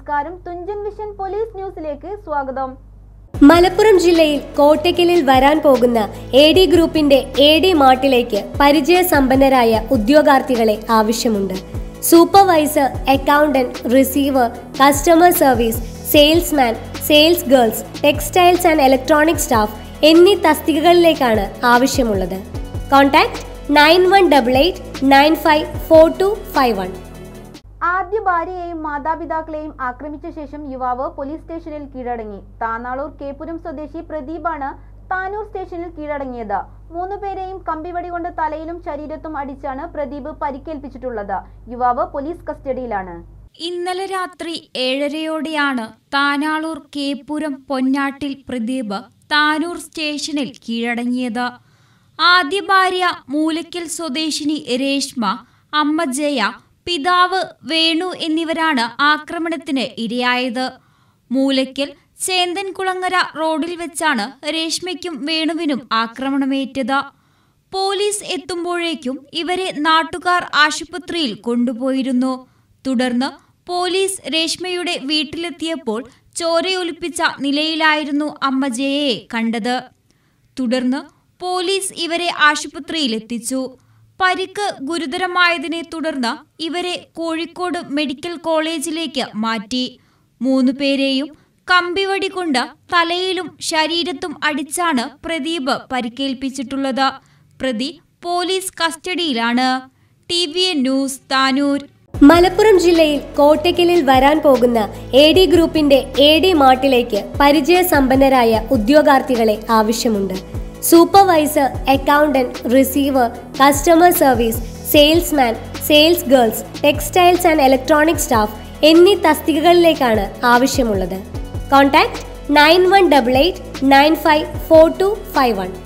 നമസ്കാരം, Thunchan vision police ന്യൂസിലേക്ക് സ്വാഗതം. മലപ്പുറം ജില്ലയിൽ കോട്ടയ്ക്കലിൽ വരാൻ പോകുന്ന AD ഗ്രൂപ്പിന്റെ AD മാർട്ടിലേക്ക് പരിചയസമ്പന്നരായ ഉദ്യോഗാർത്ഥികളെ ആവശ്യമുണ്ട്. Supervisor, accountant, receiver, customer service, salesman, sales girls, textiles and electronic staff എന്നീ തസ്തികകളിലേക്കാണ് ആവശ്യമുള്ളത്. കോൺടാക്ട് 9188954251. ആദ്യ ഭാര്യയെയും മാതാപിതാക്കളെയും ആക്രമിച്ച ശേഷം യുവാവ് പോലീസ് സ്റ്റേഷനിൽ കീഴടങ്ങി. താനാളൂർ കേപ്പുരം സ്വദേശി പ്രദീപാണ് താനൂർ സ്റ്റേഷനിൽ കീഴടങ്ങിയത്. 3 പേരെയും കമ്പിവടി കൊണ്ട് തലയിലും ശരീരത്തും അടിച്ചാണ് പ്രദീപ് പരിക്കേൽപ്പിച്ചിട്ടുള്ളത്. യുവാവ് പോലീസ് കസ്റ്റഡിയിലാണ്. ഇന്നലെ രാത്രി 7:30യോടെയാണ് താനാളൂർ കേപ്പുരം പൊന്നാട്ടിൽ പ്രദീപ് താനൂർ സ്റ്റേഷനിൽ കീഴടങ്ങിയത്. ആദ്യ ഭാര്യ മൂലയ്ക്കൽ സ്വദേശിനി രേഷ്മ, അമ്മ ജയ, പിതാവ് വേണു എന്നിവരാണ് ആക്രമണത്തിന് ഇരയായത്. മൂലയ്ക്കൽ ചേന്തൻകുളങ്ങര റോഡിൽ വെച്ചാണ് രേഷ്മയ്ക്കും വേണുവിനും ആക്രമണമേറ്റത്. പോലീസ് എത്തുമ്പോഴേക്കും ഇവരെ നാട്ടുകാർ ആശുപത്രിയിൽ കൊണ്ടുപോയിരുന്നു. തുടർന്ന് പോലീസ് രേഷ്മയുടെ വീട്ടിലെത്തിയപ്പോൾ ചോരയൊലിപ്പിച്ച നിലയിലായിരുന്നു അമ്മ ജയയെ കണ്ടത്. തുടർന്ന് പോലീസ് ഇവരെ ആശുപത്രിയിലെത്തിച്ചു. പരിക്ക് ഗുരുതരമായതിനെ തുടർന്ന് ഇവരെ കോഴിക്കോട് മെഡിക്കൽ കോളേജിലേക്ക് മാറ്റി. 3 പേരെയും കമ്പിവടി കൊണ്ട് തലയിലും ശരീരത്തും അടിച്ചാണ് പ്രദീപ് പരിക്കേൽപ്പിച്ചിട്ടുള്ളത്. പ്രതി പോലീസ് കസ്റ്റഡിയിലാണ്. TVN news, Tanur. മലപ്പുറം ജില്ലയിൽ കോട്ടയ്ക്കലിൽ വരാൻ പോകുന്ന AD ഗ്രൂപ്പിന്റെ AD മാർട്ടിലേക്ക് പരിചയസമ്പന്നരായ ഉദ്യോഗാർത്ഥികളെ ആവശ്യമുണ്ട്. Supervisor, accountant, receiver, customer service, salesman, sales girls, textiles and electronic staff എന്നീ തസ്തികകളിലേക്കാണ് ആവശ്യമുള്ളത്. കോൺടാക്ട് 9188954251.